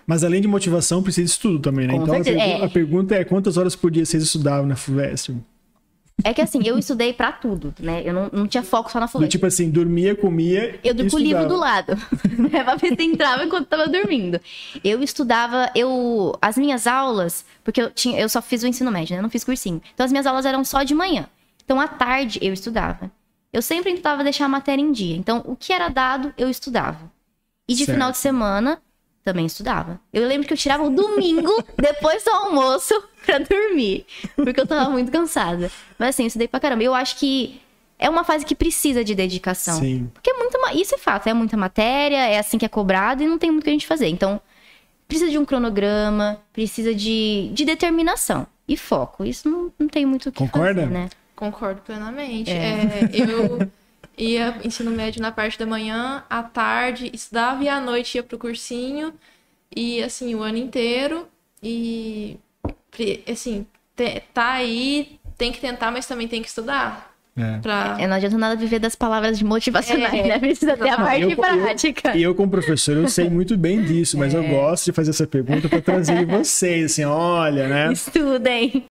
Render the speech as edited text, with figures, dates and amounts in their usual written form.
Mas além de motivação, precisa de estudo também, né? Com Então certeza, a pergunta é quantas horas por dia vocês estudavam na FUVEST? É que assim, eu estudei pra tudo, né? Eu não tinha foco só na Do FUVEST. tipo assim, dormia, comia Eu e dormia com o livro estudava. do lado, né? Pra ver se entrava enquanto tava dormindo. Eu estudava, as minhas aulas, porque eu só fiz o ensino médio, né? Eu não fiz cursinho. Então as minhas aulas eram só de manhã. Então à tarde eu estudava. Eu sempre tentava deixar a matéria em dia. Então o que era dado, eu estudava. E de Certo. final de semana, também estudava. Eu lembro que eu tirava o domingo, depois do almoço, pra dormir. Porque eu tava muito cansada. Mas assim, eu estudei pra caramba. Eu acho que é uma fase que precisa de dedicação. Sim. Porque isso é fato, é muita matéria, é assim que é cobrado e não tem muito o que a gente fazer. Então, precisa de um cronograma, precisa de determinação e foco. Isso não tem muito o que Concorda? fazer, né? Concordo plenamente. Eu ia ensino médio na parte da manhã, à tarde estudava e à noite ia pro cursinho. E assim, o ano inteiro. E assim, tá aí, tem que tentar, mas também tem que estudar. É. Não adianta nada viver das palavras de motivacionais, né? Precisa ter a parte prática. E eu, como professor, eu sei muito bem disso, mas eu gosto de fazer essa pergunta para trazer vocês, assim, olha, né? Estudem.